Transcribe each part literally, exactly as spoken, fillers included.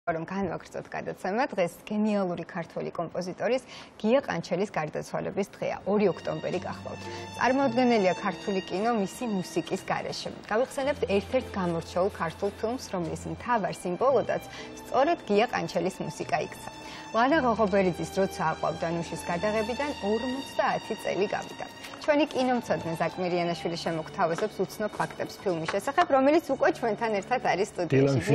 რომ განვაგრძოთ გადაცემა, დღეს გენიალური ქართველი კომპოზიტორის გია ყანჩელის გარდაცვალების დღეა, ორი ოქტომბერი გახლავთ. წარმოუდგენელია ქართული კინო მისი მუსიკის გარეშე. გავიხსენებთ ერთ-ერთ გამორჩეულ ქართულ ფილმს, რომლის მთავარ სიმბოლოდაც სწორედ გია ყანჩელის მუსიკა იქცა. ლანა ღოღობერიძის როცა აყვავდა ნუშის გადაღებიდან ორმოცდაათი წელი გავიდა. ჩვენი კინომცოდნე ზაკ მირიანაშვილი შემოგთავაზებს უცნობ ფაქტებს ფილმის შესახებ, რომელიც უკვე ჩვენთან ერთად არის სტუდიაში.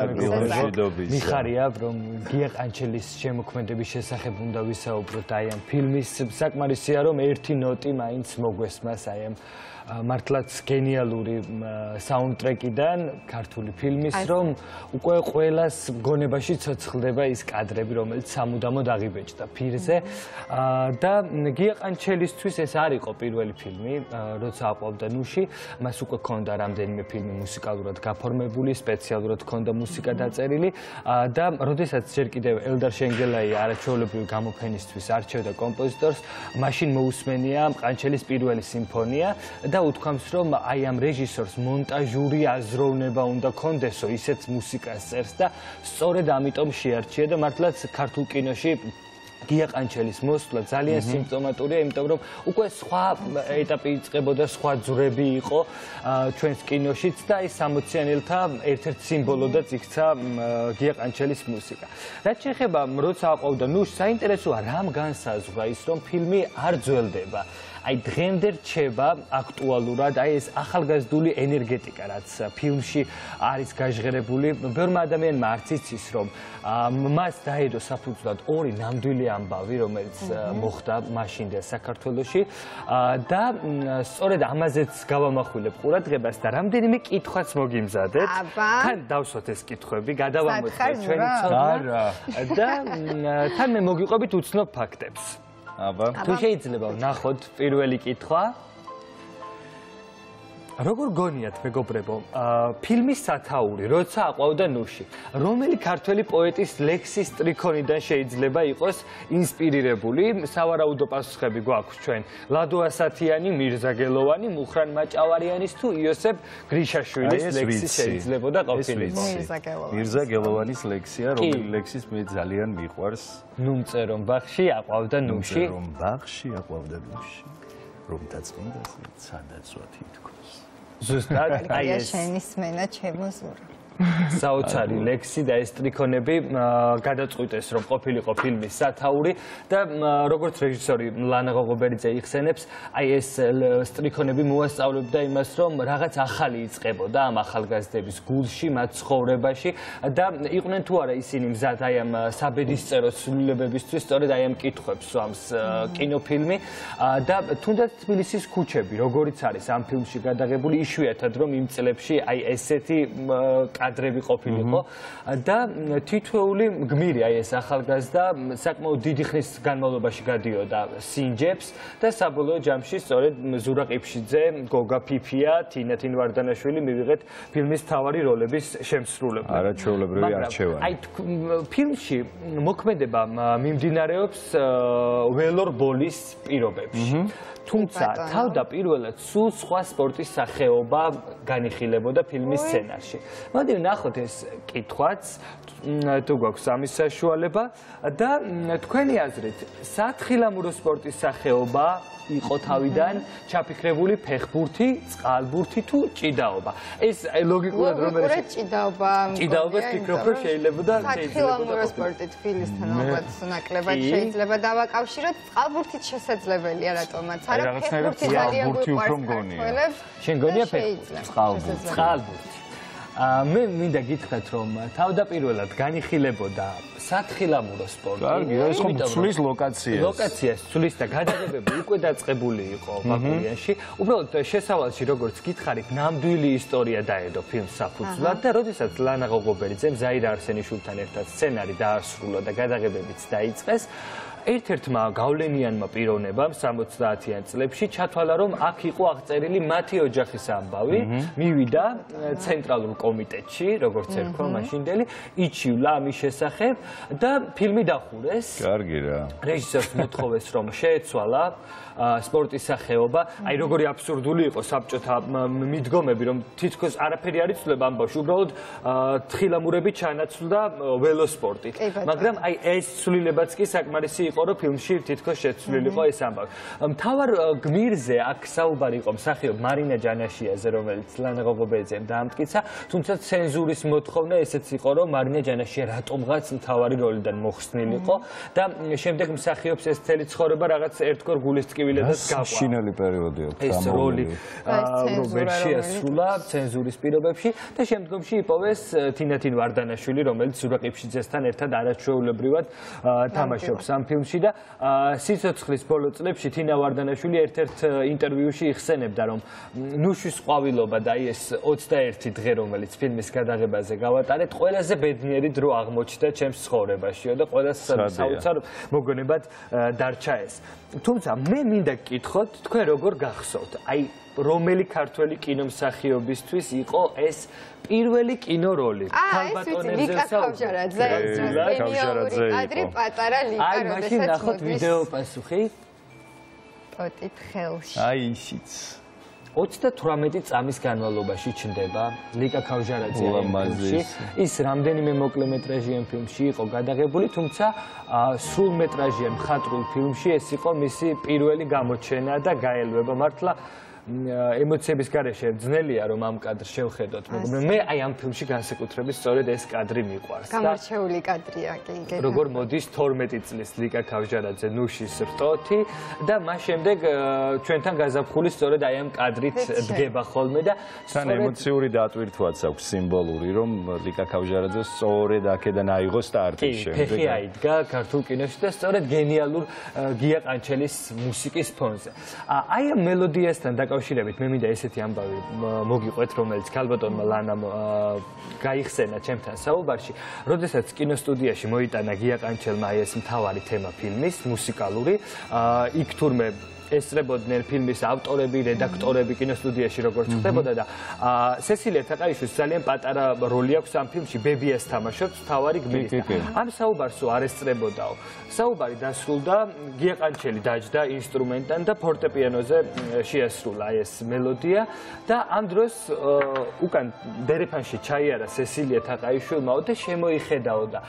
მიხარია, რომ გია ყანჩელის შემოქმედების შესახებ უნდა ვისაუბროთ აი ამ ფილმის. საკმარისია, რომ ერთი ნოტი მაინც მოგვესმას აი ამ მართლაც გენიალური საუნდტრეკიდან ქართული ფილმის, რომ უკვე ყველას გონებაში ცოცხლდება ის კადრები, რომელიც სამუდამოდ აღიბეჭდა ფირზე. და გია ყანჩელისთვის ეს არ იყო პირველი ფილმი, როცა აყვავდა ნუში, მას უკვე ჰქონდა რამდენიმე ფილმი მუსიკალურად გაფორმებული, სპეციალურად ჰქონდა მუსიკა დაწერილი და როდესაც ჯერ კიდევ ელდარ შენგელაია არაჩვეულებრივი გამოფენისთვის არჩევდა კომპოზიტორს, მაშინ მოусმენია ყანჩელის პირველი სიმფონია და უთქვამს, რომ აი ამ რეჟისორს მონტაჟური აზროვნება უნდა კონდესო, ისეთ მუსიკას წერს და სწორედ ამიტომ შეარჩია და მართლაც ქართულ კინოში გია ყანჩელის მოსვლა ძალიან სიმპტომატურია, იმიტომ რომ უკვე სხვა ეტაპი იწყებოდა, სხვა ძვრები იყო ჩვენს კინოშიც და ის სამოციანელთა ერთ-ერთ სიმბოლოდაც იქცა გია ყანჩელის მუსიკა. რაც შეეხება როცა აყვავდა ნუშს, საინტერესოა რამ განსაზღვრა ის, რომ ფილმი არ ძველდება. აი დღემდე რჩება აქტუალურად აი ეს ახალგაზრდული ენერგეტიკა, რაც ფილმში არის გაჟღერებული. ბევრმა ადამიანმა არც იცის, რომ მას დაედო საფუძვლად ორი ნამდვილი ამბავი, რომელიც მოხდა მაშინდელ საქართველოში და სწორედ ამაზეც გავამახვილებ ყურადღებას და რამდენიმე კითხვაც მოგიმზადეთ. თან დავსვათ ეს კითხვები, გადავამოწმოთ ჩვენი ცოდნა და თან მე მოგიყვებით უცნობ ფაქტებს. თუ შეიძლება ვნახოთ პირველი კითხვა. როგორ გონიათ, მეგობრებო, ფილმის სათაური, როცა აყვავდა ნუში, რომელი ქართველი პოეტის ლექსის ტრიქონიდან შეიძლება იყოს ინსპირირებული? სავარაუდო პასუხები გვაქვს ჩვენ. ლადო ასათიანი, მირზა გელოვანი, მუხრან მაჭავარიანის თუ იოსებ გრიშაშვილის ლექსი შეიძლებოდა ყოფილიყო? მირზა გელოვანის ლექსია, რომელი ლექსის მე ძალიან მიყვარს. ნუ მწერომ ბაღში აყვავდა ნუში. რომ ბაღში აყვავდა ნუში. რომ დაწმინდას სადაცვა თითქოს. ზუსტად აი ეს შენი სმენა ჩემო ზურა. საოცარი ლექსი და ეს ტრიქონები გადაწყვიტეს, რომ ყოფილიყო ფილმის სათაური და როგორც რეჟისორი ლანა ღოღობერიძე იხსენებს, აი ეს ტრიქონები მოასწავლებდა იმას, რომ რაღაც ახალი იწყებოდა ამ ახალგაზრდების გულში, მათ ცხოვრებაში და იყვნენ თუ არა ისინი მზად აი ამ საბედისწერო ცვლილებებისთვის, სწორედ აი ამ კითხვებს სვამს კინოფილმი და თუნდაც თბილისის ქუჩები, როგორიც არის ამ ფილმში გადაღებული, იშვიათად რომ იმ წლებში აი ესეთი კადრები ყოფილიყო და თითოეული გმირი აი ეს ახალგაზრდა საკმაოდ დიდი ხნის განმავლობაში გადიოდა სინჯებს და საბოლოო ჯამში სწორედ ზურა ყიფშიძე, გოგა ფიფია, თინა თინვარდანაშვილი მივიღეთ ფილმის მთავარი როლების შემსრულებლად. არაჩვეულებრივი არჩევანი. აი ფილმში მოქმედება მიმდინარეობს ველორ ბოლის პირობებში. თუმცა თავდაპირველად სულ სხვა სპორტის სახეობა განიხილებოდა ფილმის სცენარში. მოდი ვნახოთ ეს კითხვაც, თუ გვაქვს ამის საშუალება და თქვენი აზრით, სათხილამურო სპორტის სახეობა იყო თავიდან ჩაფიქრებული ფეხბურთი, წყალბურთი თუ ჭიდაობა? ეს ლოგიკურად რომელიც ჭიდაობა ჭიდაობას ფიქრობ, რომ შეიძლებოდა სათხილამურო სპორტი თბილისთან ალბათ ნაკლებად შეიძლება დავაკავშიროთ, წყალბურთით შესაძლებელია რატომაც არა, ფეხბურთი ძალიან გვიყვარს. შენ გონია ფეხბურთი? წყალბურთი. წყალბურთი. მე მინდა გითხრათ, რომ თავდაპირველად განიხილებოდა სათხილამურო სპორტი. კარგი, ეს ხომ ცვლის ლოკაციას. ლოკაციას ცვლის და გადაღებები უკვე დაწყებული იყო ბაკურიანში. უბრალოდ შესავალში, როგორც გითხარით, ნამდვილი ისტორია დაედო ფილმს საფუძვლად და როდესაც ლანა ღოღობერიძემ ზაირა არსენიშვილთან ერთად სცენარი დაასრულა და გადაღებებიც დაიწყეს, ერთ-ერთმა გავლენიანმა პიროვნებამ სამოცდაათიან წლებში ჩათვალა, რომ აქ იყო აღწერილი მათი ოჯახის ამბავი, მივიდა ცენტრალურ კომიტეტში, როგორც ერქვა მაშინდელი, იჩივლა ამის შესახებ და ფილმი დახურეს. კარგი რა. რეჟისორს მოთხოვეს, რომ შეეცვალა სპორტის სახეობა, აი როგორი აბსურდული იყო საბჭოთა მიდგომები, რომ თითქოს არაფერი არ იცვლება ამ ბავშვს, უბრალოდ თხილამურებით ჩანაცვლდა ველოსპორტით. მაგრამ აი ეს ცვლილებაც კი საკმარისი იყო, რომ ფილმში თითქოს შეცვლილიყო ეს ამბავი. მთავარ გმირზე აქ საუბარი იყო მსახიობ მარინა ჯანაშიაზე, რომელიც ლანა ღოგობეძემ დაამტკიცა, თუმცა ცენზურის მოთხოვნა ესეც იყო, რომ მარინა ჯანაშია რატომღაც მთავარი როლიდან მოხსნილიყო და შემდეგ მსახიობს ეს მთელი ცხოვრება რაღაც ერთგვარ გულისწყვილადაც გაყვა. შინელი პერიოდი აქვს ეს როლი რომელი შეასრულა ცენზურის პირობებში და შემდგომში იპოვეს თინათინ ვარდანაშვილი, რომელიც ზურაბ ყიფშიძესთან ერთად არაჩვეულებრივად თამაშობს ამ ფილმში და სიცოცხლის ბოლო წლებში თინა ვარდანაშვილი ერთ-ერთ ინტერვიუში იხსენებდა, რომ ნუშვის ყვავილობა და ეს ოცდაერთი დღე, რომელიც ფილმის გადაღებაზე გავატარეთ, ყველაზე ბედნიერი დრო აღმოჩნდა ჩემს ცხოვრებაშიო და ყველას საოცარ მოგონებად დარჩა ეს. თუმცა მე მინდა გკითხოთ, თქვენ როგორ გახსოვთ, აი რომელი ქართველი კინომსახიობისთვის იყო ეს პირველი კინოროლი? ქალბატონებზე საუბარი. ქავჟარაძე კადრი პატარა ლიკა, აი მაშინ ნახოთ ვიდეო პასუხი. პოტით ხელში. აი ისიც. ოცდათვრამეტი წამის განმავლობაში ჩნდება ლიკა ქავჟარაძე ფილმში. ის რამდენიმე მოკლემეტრაჟიან ფილმში იყო გადაღებული, თუმცა სრულმეტრაჟიან მხატვრულ ფილმში ეს იყო მისი პირველი გამოჩენა და გაელვება. მართლა ემოციების გარეშე ძნელია რომ ამ კადრს შევხედოთ, მაგრამ მე აი ამ ფილმში განსაკუთრებით სწორედ ეს კადრი მიყვარს. გამორჩეული კადრია კი. როგორ მოდის თორმეტი წლის ლიკა ქავჟარაძე ნუშის რტოთი და მას შემდეგ ჩვენთან გაზაფხული სწორედ აი ამ კადრით დგება ხოლმე და თან ემოციური დატვირთვაც აქვს სიმბოლური, რომ ლიკა ქავჟარაძე სწორედ აქედან აიღო სტარტი შემდეგ. ფეხი აიდგა ქართულ კინოში და სწორედ გენიალურ გია ყანჩელის მუსიკის ფონზე. აი ამ მელოდიასთან შირებით მე მინდა ესეთი ამბავი მოგიყვეთ, რომელიც ქალბატონმა ლანამ გაიხსენა ჩემთან საუბარში, როდესაც კინოსტუდიაში მოიტანა გია ყანჩელმა აი ეს მთავარი თემა ფილმის, მუსიკალური, იქ თურმე ესწრებოდნენ ფილმის ავტორები, რედაქტორები კინოსტუდიაში როგორც ხდებოდა და სესილია თაყაიშვილს ძალიან პატარა როლი აქვს ამ ფილმში, ბებიას თამაშობს მთავარი გმირი. ამ საუბარსო არ ესწრებოდაო. საუბარი დასრულდა, გია ყანჩელი დაჯდა ინსტრუმენტთან და ფორტეპიანოზე შეასრულა ეს მელოდია და ამ დროს უკან დერეფანში ჩაიარა სესილია თაყაიშვილმაო და შემოიხედაო და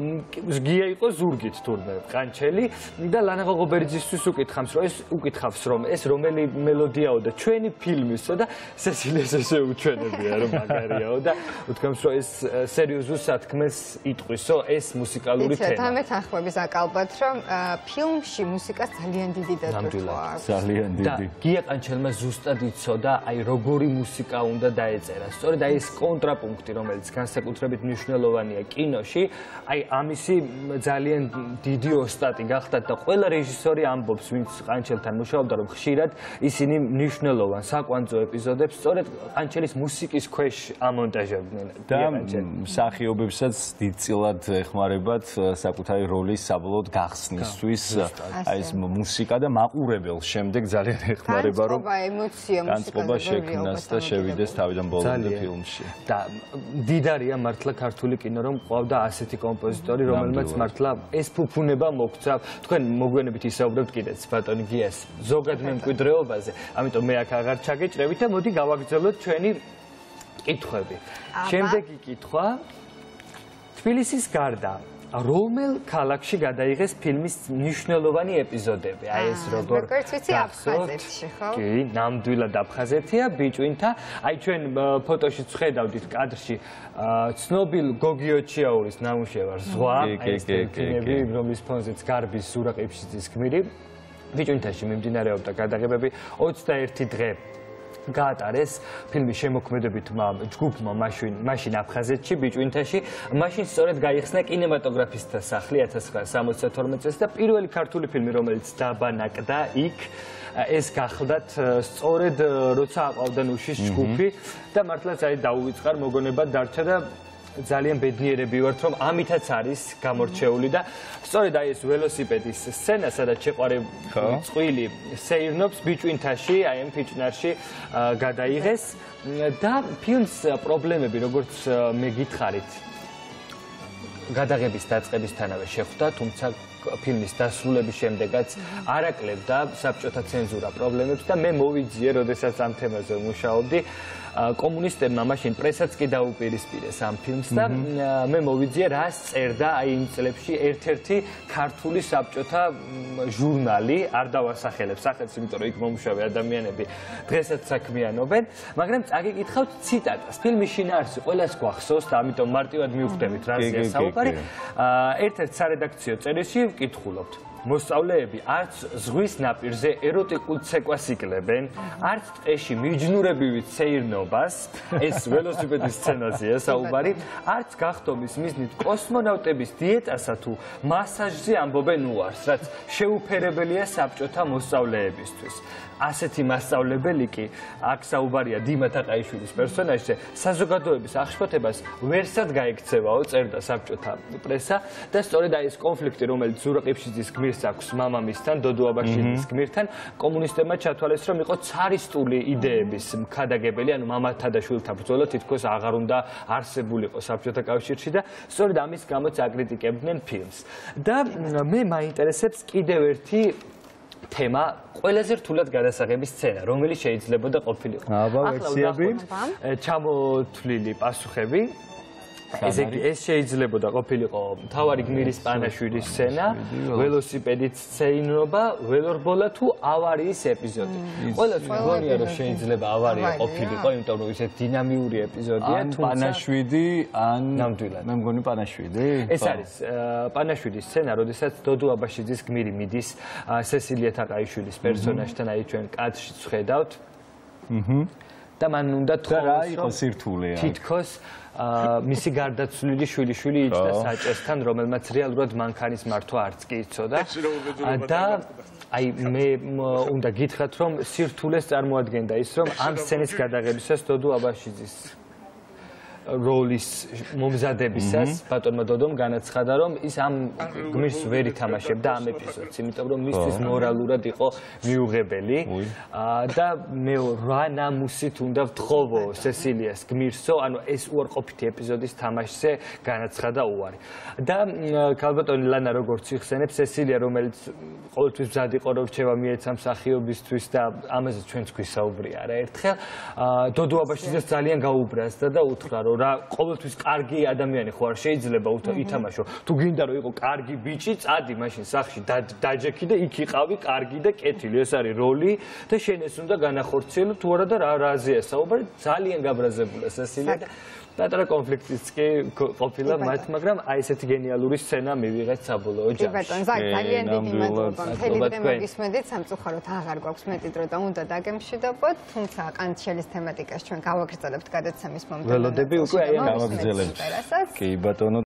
გია იყო ზურგით თურმე ყანჩელი და ლანა ღოგობერიძისთვის უკითხავს, რომ ეს უკითხავს რომ ეს რომელი მელოდიაო და ჩვენი ფილმისო და სესილიას ესე უჩვენებია რომ მაგარიაო და უთქვამს რომ ეს სერიოზულ სათქმეს იტყვისო ეს მუსიკალური თემა. იცით, ამეთ ახლობის აკალბათ რომ ფილმში მუსიკას ძალიან დიდი დატვირთვა აქვს. ძალიან დიდი. გია ყანჩელმა ზუსტად იცოდა აი როგორი მუსიკა უნდა დაეწერა. სწორედ აი ეს კონტრაპუნქტი რომელიც განსაკუთრებით მნიშვნელოვანია კინოში, აი ამისი ძალიან დიდი ოსტატი გახდათ და ყველა რეჟისორი ამბობს ვინც ყანჩელთან მუშაობდა რომ ხშირად ისინი მნიშვნელოვან საკვანძო ეპიზოდებს სწორედ ყანჩელის მუსიკის ქვეშ ამონტაჟებდნენ და მსახიობებსაც დიდწილად ეხმარებათ საკუთარი როლის საბოლოოდ გახსნისთვის აი ეს მუსიკა და მაყურებელს შემდეგ ძალიან ეხმარება რომ განწყობა შექმნას და შევიდეს თავიდან ბოლომდე ფილმში. და დიდარია მართლა ქართული კინო რომ ყავდა ასეთი კომპოზიტორი რომელმაც მართლა ეს ფუფუნება მოგცა. თქვენ მოგვიანებით ისაუბრებთ კიდეც ბატონი გიას ზოგად მემკვიდრეობაზე, ამიტომ მე აქ აღარ ჩაგეჭრებით და მოდი გავაგრძელოთ ჩვენი კითხვები. შემდეგი კითხვა თბილისის გარდა რომელ ქალაქში გადაიღეს ფილმის მნიშვნელოვანი ეპიზოდები? აი ეს როგორ აფხაზეთში, ხო? კი, ნამდვილად აფხაზეთია, ბიჭვინთა. აი ჩვენ ფოტოშიც ხედავდით კადრში ცნობილ გოგი ოჩიაურის ნამუშევარ ზღვა, აი ეს ფილმები, რომლის ფონზეც გარბის ზურაბ ყიფშიძის გმირი. ბიჭვინთაში მიმდინარეობდა გადაღებები ოცდაერთი დღე გაატარეს ფილმის შემოქმედებითმა ჯგუფმა მაშინ აფხაზეთში, ბიჭვინთაში. მაშინ სწორედ გაიხსნა კინემატოგრაფისტთა სახლი ათას ცხრაასა სამოცდათორმეტ წელს და პირველი ქართული ფილმი, რომელიც დაბანაკდა იქ, ეს გახლდათ სწორედ როცა აყავდა ნუშის ჯგუფი და მართლაც აი დაუვიწყარ მოგონებად დარჩა და ძალიან ბედნიერები ვართ, რომ ამითაც არის გამორჩეული და სწორედ აი ეს ველოსიპედის სცენა, სადაც შეყვარებული წყვილი სეირნობს ბიჭვინთაში, აი ამ ფიჭნარში გადაიღეს და ფილმს პრობლემები, როგორც მე გითხარით, გადაღების დაწყებისთანავე შეხვდა, თუმცა ფილმის დასრულების შემდეგაც არ აკლებდა საბჭოთა ცენზურა პრობლემებს და მე მოვიძიე, როდესაც ამ თემაზე ვმუშაობდი, კომუნისტებმა მაშინ პრესაც კი დაუპირისპირეს ამ ფილმს და მე მოვიძიე, რას წერდა აი იმ წლებში ერთ-ერთი ქართული საბჭოთა ჟურნალი, არ დავასახელებ სახელს, იმიტომ რომ იქ მომუშავე ადამიანები დღესაც საქმიანობენ, მაგრამ წაგიკითხავთ ციტატას. ფილმის შინაარსი ყველას გვახსოვს და ამიტომ მარტივად მივხვდებით რაზეა საუბარი. ერთ-ერთ სარედაქციო წერილში ვკითხულობთ. მოსწავლეები არც ზღვის ნაპირზე ეროტიკულ ცეკვას იკლებენ, არც ტყეში მიჯნურებივით სეირნობას, ეს ველოსიპედის სცენაზეა საუბარი, არც გახდომის მიზნით კოსმონავტების დიეტასა თუ მასაჟზე ამბობენ უარს, რაც შეუფერებელია საბჭოთა მოსწავლეებისთვის. ასეთი მასწავლებელი კი, აქ საუბარია დიმა თაყაიშვილის პერსონაჟზე, საზოგადოების აღშფოთებას ვერსად გაექცევაო, წერდა საბჭოთა პრესა და სწორედ აი ეს კონფლიქტი, რომელიც ზურა ყიფშიძის გმირს აქვს მამამისთან, დოდო აბაშიძის გმირთან, კომუნისტებმა ჩათვალეს, რომ იყო ცარისტული იდეების მქადაგებელი, ანუ მამათა და შვილთა ბრძოლა თითქოს აღარ უნდა არსებულიყო საბჭოთა კავშირში და სწორედ ამის გამოც აკრიტიკებდნენ ფილმს. და მე მაინტერესებს კიდევ ერთი თემა, ყველაზე რთულად გადასაღების სცენა, რომელიც შეიძლებოდა ყოფილიყო. აბა, ვერსიები, ჩამოთვლილი პასუხები. ესე იგი, ეს შეიძლებოდა ყოფილიყო მთავარი გმირის პანაშვილის სცენა, ველოსიპედით სეირნობა, ველორბოლა თუ ავარიის ეპიზოდი. ყველას მგონია, რომ შეიძლება ავარია ყოფილიყო, იმიტომ რომ ისეთ დინამიური ეპიზოდია, თუმცა პანაშვიდი ან ნამდვილად. მე მგონი პანაშვიდი. ეს არის პანაშვილის სცენა, როდესაც დოდო აბაშიძის გმირი მიდის სესილია თაყაიშვილის პერსონაჟთან, აი ჩვენ კადრშიც ვხედავთ. აჰა. და მან უნდა თხოვოს, რომ სირთულეა. თითქოს მისი გარდაცვლილი შვილიშვილი იჯდა საჭესთან, რომელმაც რეალურად მანქანის მართვა არც კი იცოდა. და აი მე უნდა გითხრათ, რომ სირთულეს წარმოადგენდა ის, რომ ამ სცენის გადაღებისას დოდო აბაშიძის როლის მომზადებისას ბატონმა დოდომ განაცხადა, რომ ის ამ გმირს ვერ ითამაშებდა ამ ეპიზოდს, იმიტომ რომ მისთვის მორალურად იყო მიუღებელი და მე რა ნამუსით უნდა ვთხოვო სესილიას გმირსო, ანუ ეს უარყოფითი ეპიზოდის თამაშზე განაცხადა უარი. და ქალბატონი ლანა როგორც იხსენებს, სესილია, რომელიც ყოველთვის მზად იყო, რომ რჩევა მიეცა მსახიობისთვის და ამაზე ჩვენც გვისაუბრია არა ერთხელ, დოდო აბაშიძეს ძალიან გაუბრაზდა და უთხრა, რომ რა ყოველთვის კარგი ადამიანი ხო არ შეიძლება ითამაშო. თუ გინდა რომ იყო კარგი ბიჭი, წადი მაშინ სახში დაჯექი და იქ იყავი კარგი და კეთილი. ეს არის როლი და შენ ეს უნდა განახორციელო თუ არა და რა რაზეა საუბარი. ძალიან გაბრაზებულა სესილია და პატარა კონფლიქტიც კი ყოფილა მათ, მაგრამ აი ესეთი გენიალური სცენა მივიღეთ საბოლოო ჯამში. კი ბატონო, ძალიან დიდი მადლობა. მთელი დღე მოგისმენთ, სამწუხაროდ აღარ გვაქვს მეტი დრო და უნდა დაგემშვიდობოთ, თუმცა კანჩელის თემატიკას ჩვენ გავაგრძელებთ გადაცემის მომდევნო. ველოდები უკვე აი ამ გავაგრძელებთ. კი ბატონო.